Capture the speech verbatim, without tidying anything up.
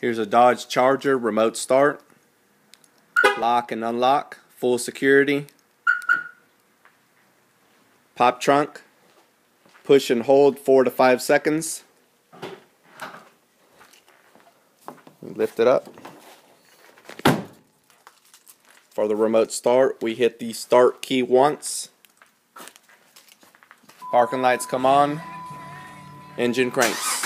Here's a Dodge Charger remote start, lock and unlock, full security, pop trunk, push and hold four to five seconds, lift it up. For the remote start, we hit the start key once, parking lights come on, engine cranks.